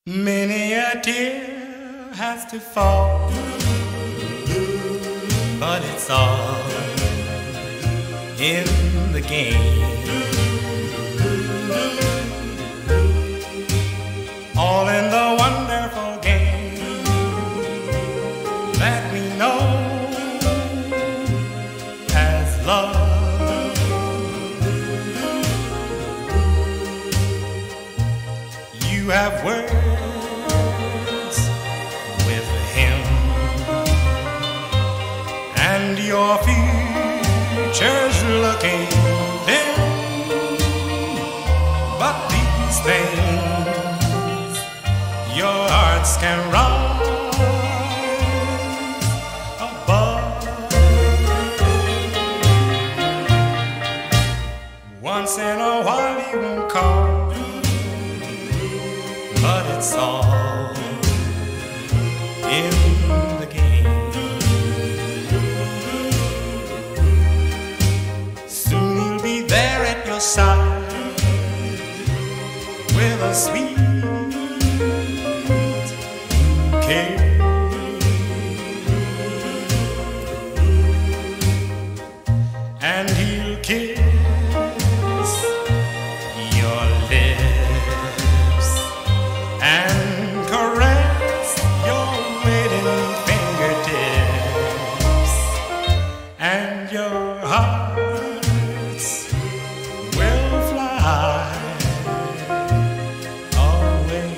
Many a tear has to fall, but it's all in the game. All in the wonderful game that we know as love. You have words with him, and your future's looking dim. But these things your hearts can rise above. Once in a while he won't call, but it's all in the game. Soon he'll be there at your side with a sweet kiss, and he'll kiss your lips and caress your waiting fingertips, and your hearts will fly away.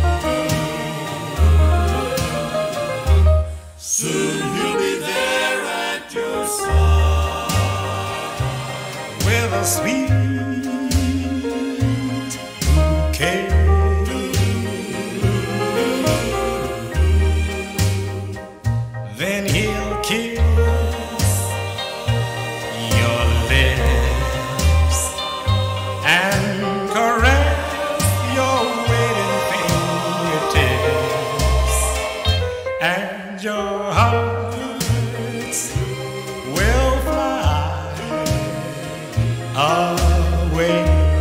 Soon he'll be there at your side with a sweet bouquet. Then he'll kiss your lips and caress your waiting fingertips, and your hearts will fly away.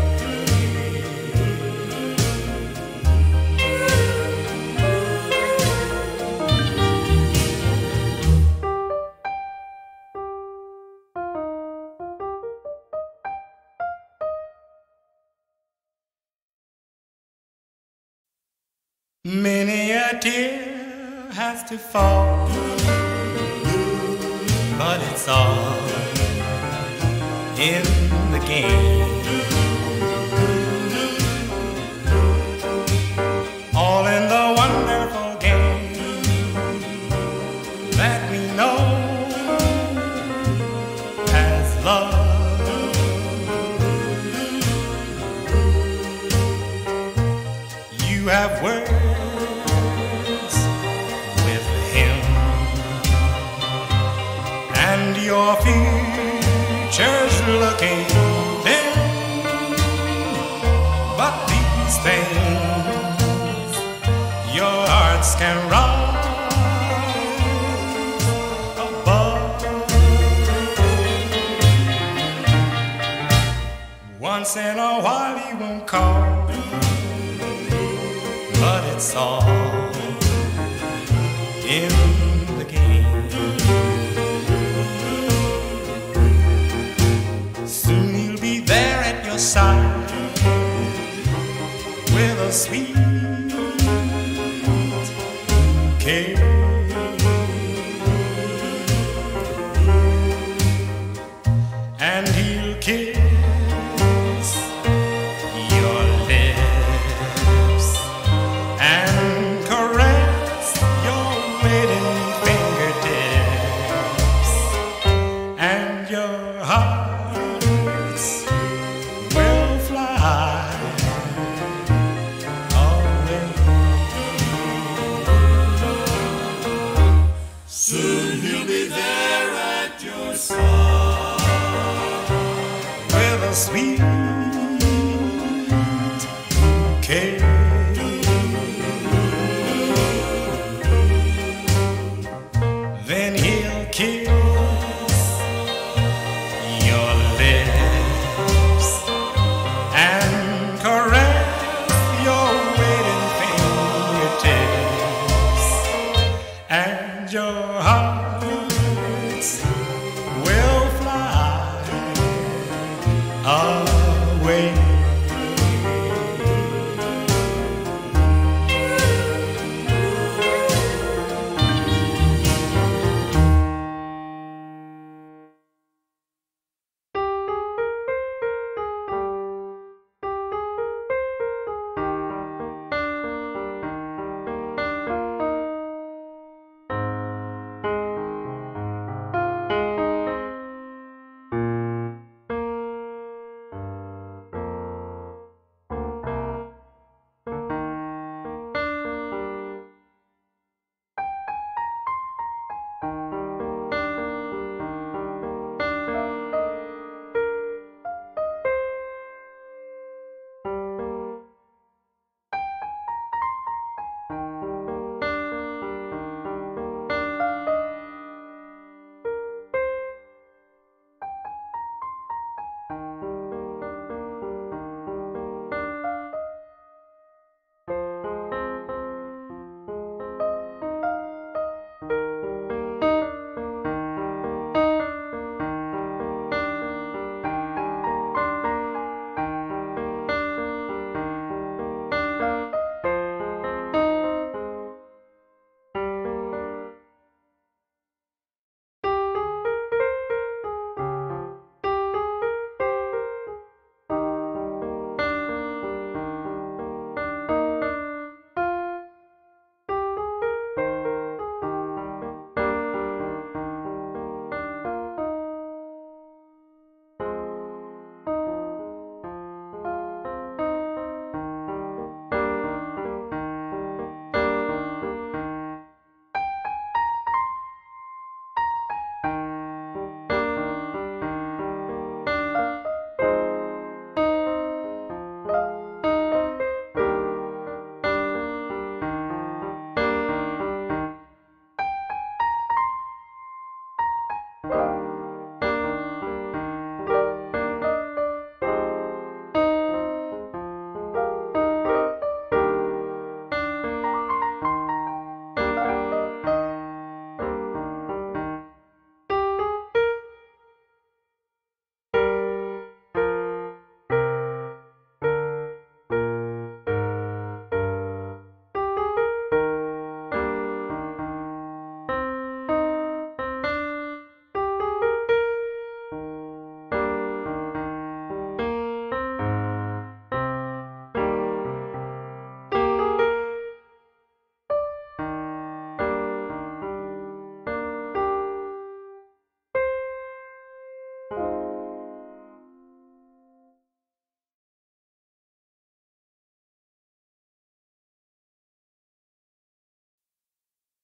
Many a tear has to fall, but it's all in the game. All in the wonderful game that we know as love. You have words with him, and your future's looking dim. But these things your hearts can rise above. Once in a while he won't call, but it's all in the game. Soon he'll be there at your side with a sweet bouquet. And he'll kiss your lips and caress your waiting fingertips, and your hearts will fly away. Soon he'll be there at your side With a sweet bouquet. Then he'll kiss your lips and caress your waiting fingers.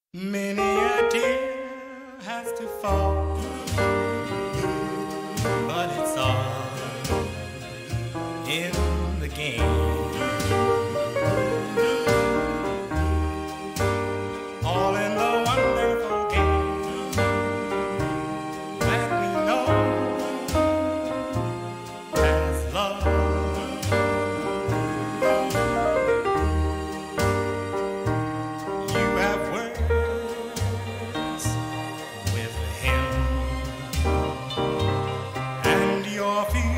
Many a tear has to fall, but it's all in the game. All in the wonderful game that we know as love. You have words with him, and your feet.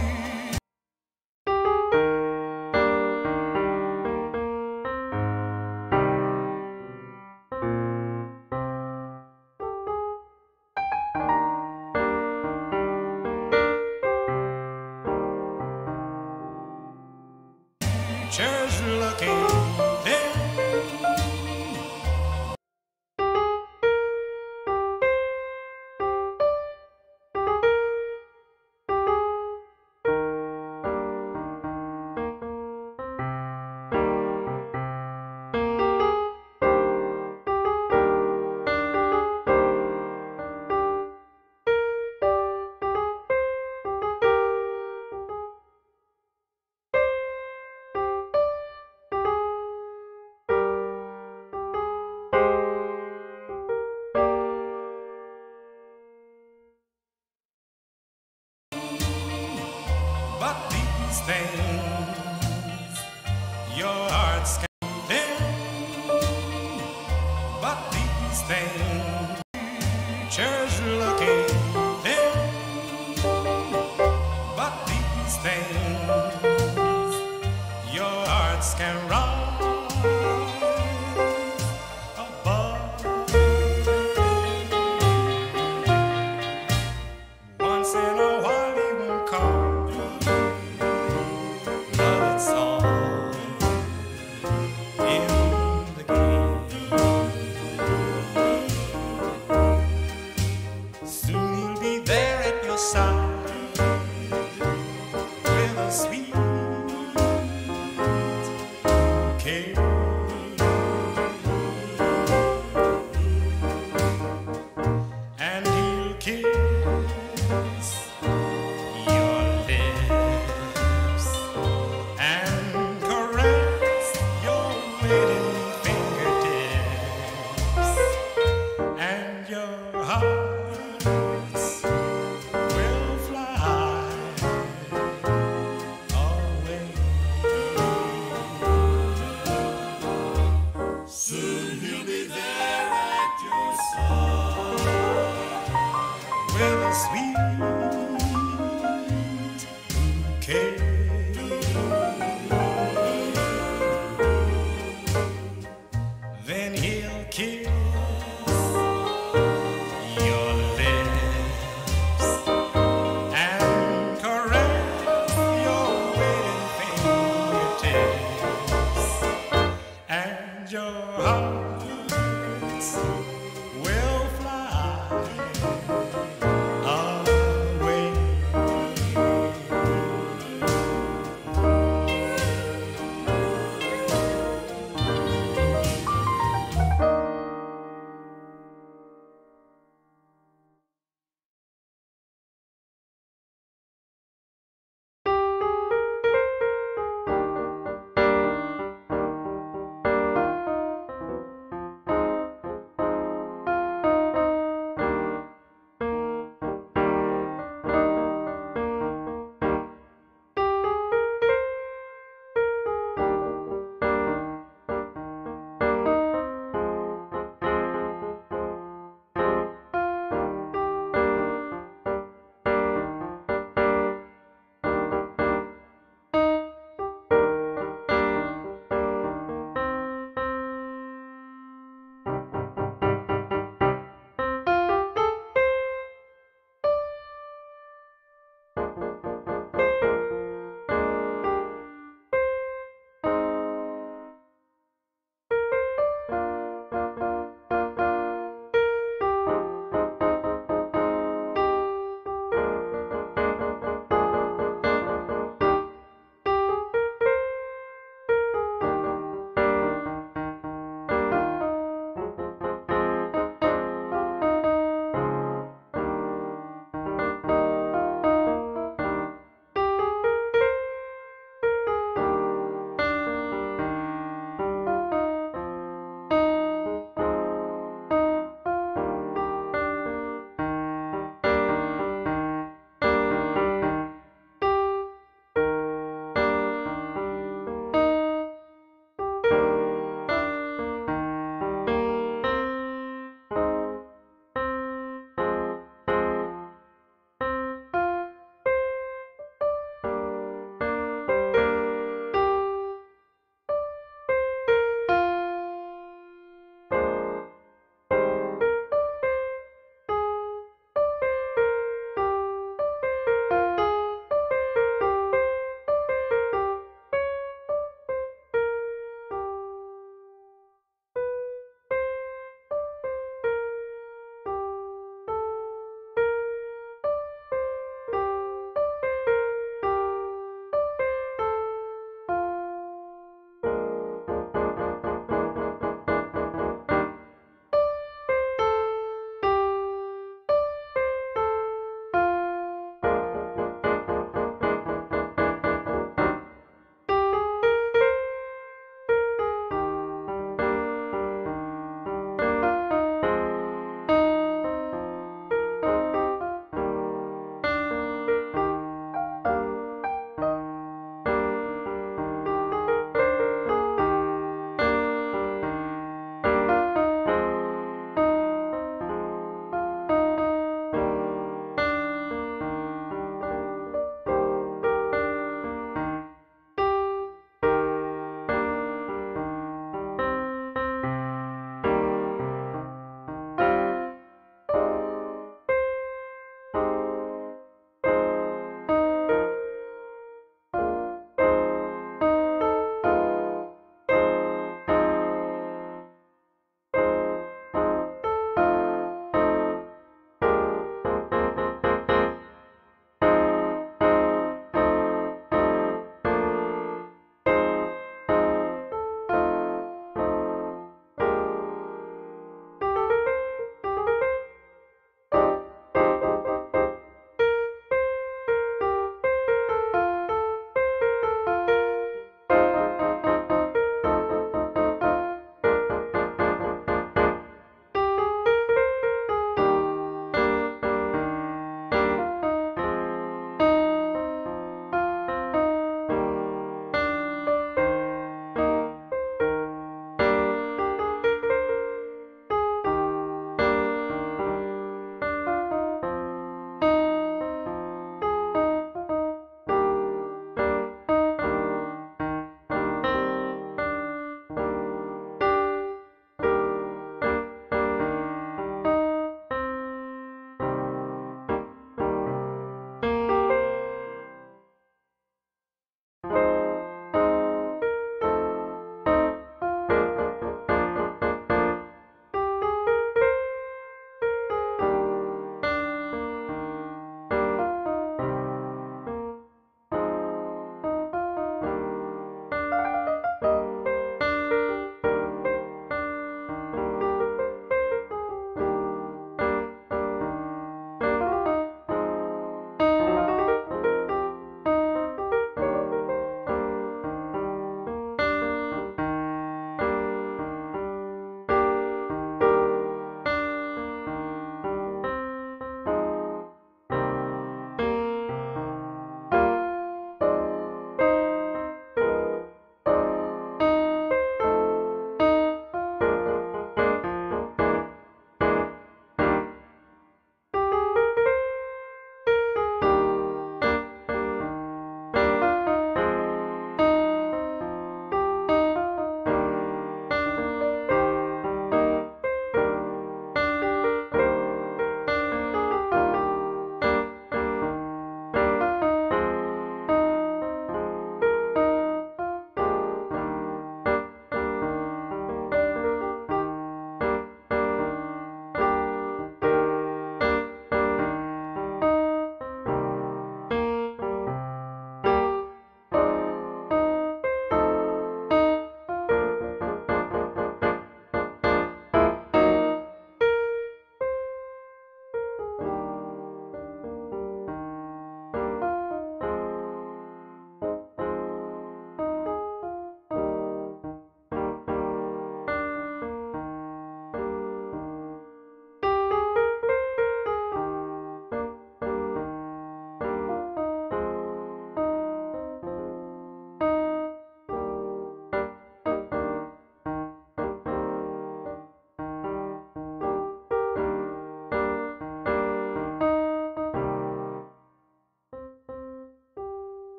Just looking there. But these things your heart's condemned. But these things just looking there. But these things your hearts can rise above. Once in a while he won't come, but it's all in the game. Soon he'll be there at your side with a sweet kiss.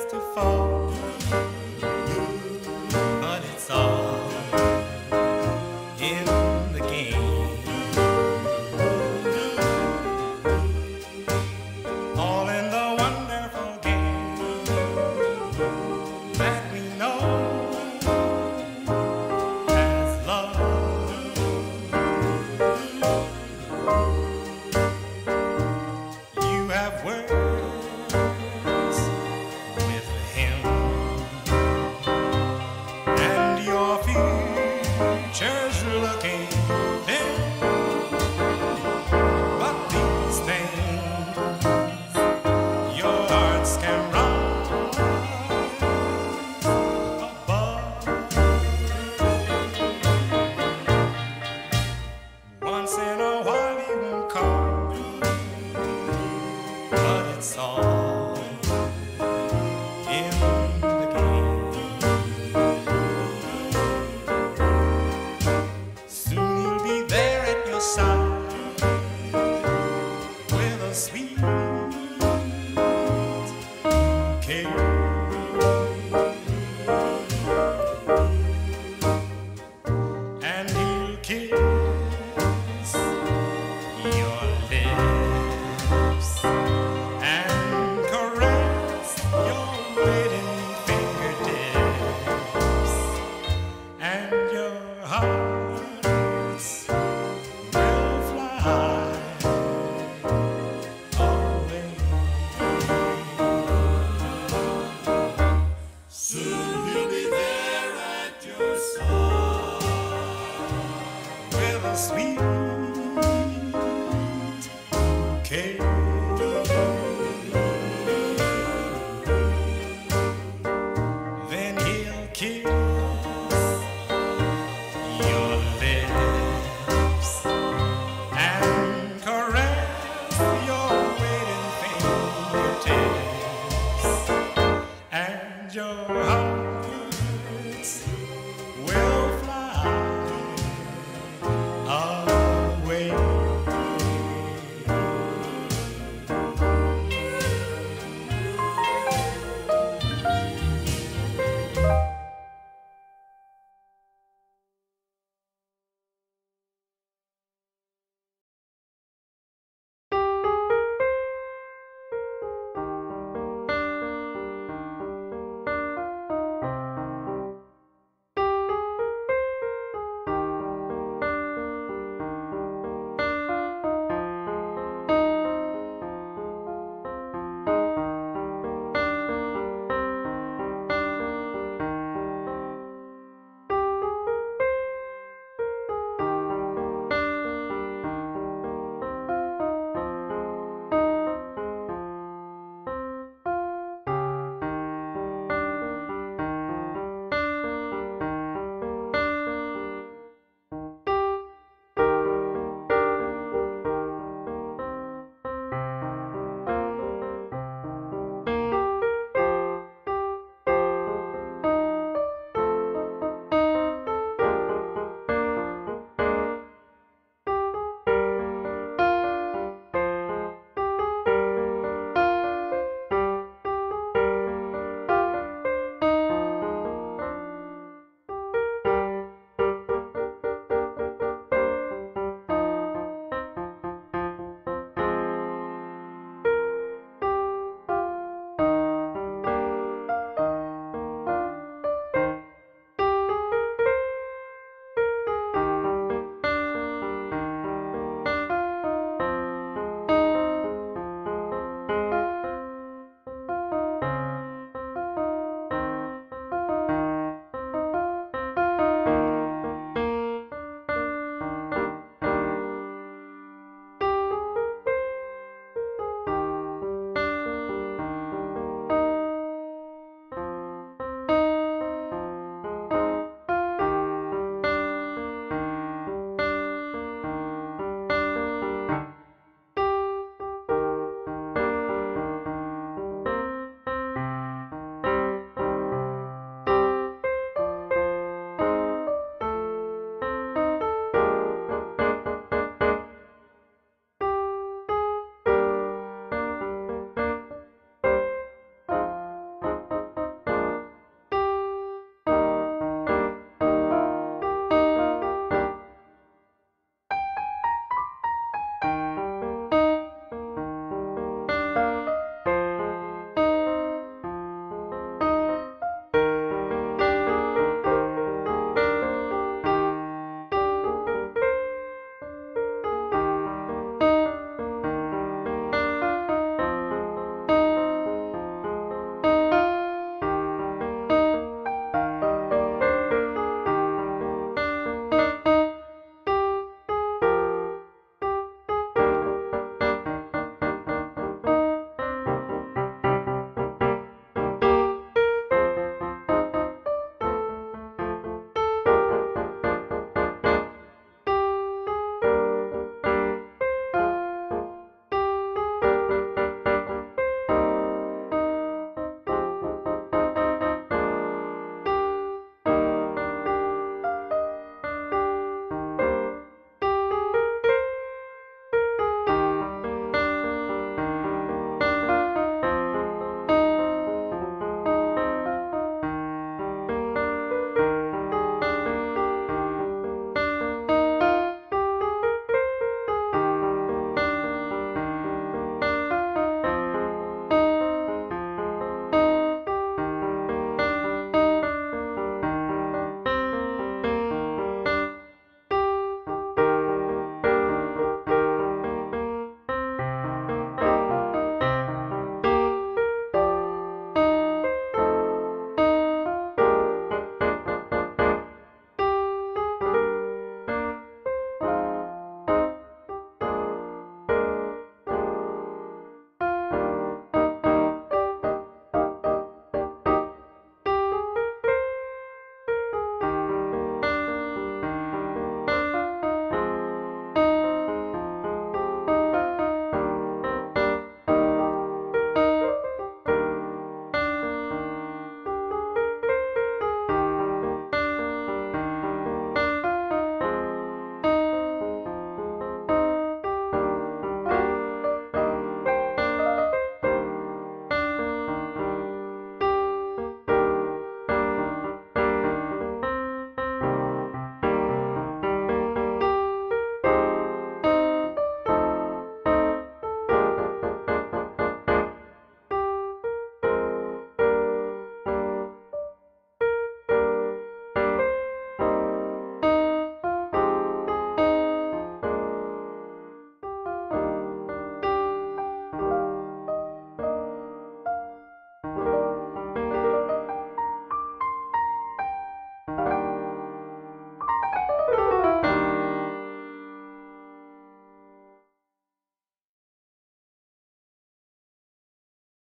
to fall, but it's all in the game. All in the wonderful game that we know as love. You have words with him, and your future's looking dim. But these things your hearts can rise above. Once in a while he won't call, but it's all in the game. Soon he'll be there at your side with a sweet bouquet. And he'll kiss your lips and caress your waiting fingertips, and your hearts will fly away. Soon he'll be there at your side. With a sweet